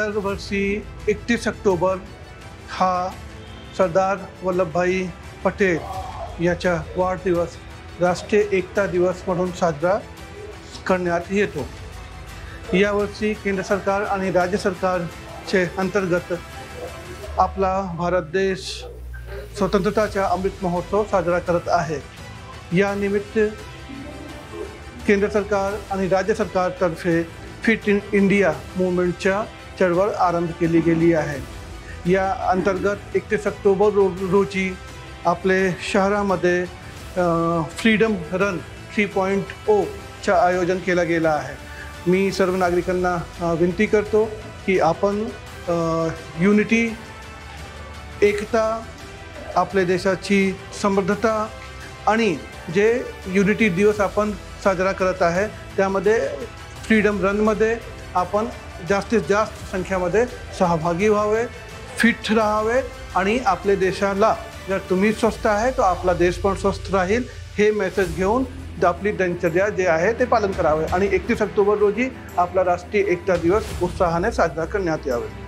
दरवर्षी 31 ऑक्टोबर हा सरदार वल्लभभाई पटेल याचा वाढदिवस राष्ट्रीय एकता दिवस म्हणून साजरा करण्यात येतो। यावर्षी केंद्र सरकार आणि राज्य सरकारचे अंतर्गत आपला भारत देश स्वतंत्रताचा अमृत महोत्सव साजरा करत आहे। या निमित्त केंद्र सरकार आणि राज्य सरकारतर्फे फिट इंडिया मूवमेंटच्या चळवळ आरंभ केली गेली आहे। या अंतर्गत 31 ऑक्टोबर रोजी आपले शहरामध्ये फ्रीडम रन 3.0 चा आयोजन केला गेला आहे। मी सर्व नागरिकांना विनंती करतो की आपण युनिटी, एकता, आपल्या देशाची समृद्धता आणि जे युनिटी दिवस आपण साजरा करत आहे त्यामध्ये फ्रीडम रनमध्ये आपण जास्तीत जास्त संख्येमध्ये सहभागी व्हावे, फिट राहावे आणि आपल्या देशाला जर तुम्ही स्वस्थ आहे तो आपला देश पण स्वस्थ राहील हे मेसेज घेऊन आपली दिनचर्या जे आहे ते पालन करावे आणि 31 ऑक्टोबर रोजी आपला राष्ट्रीय एकता दिवस उत्साहाने साजरा करण्यात यावे।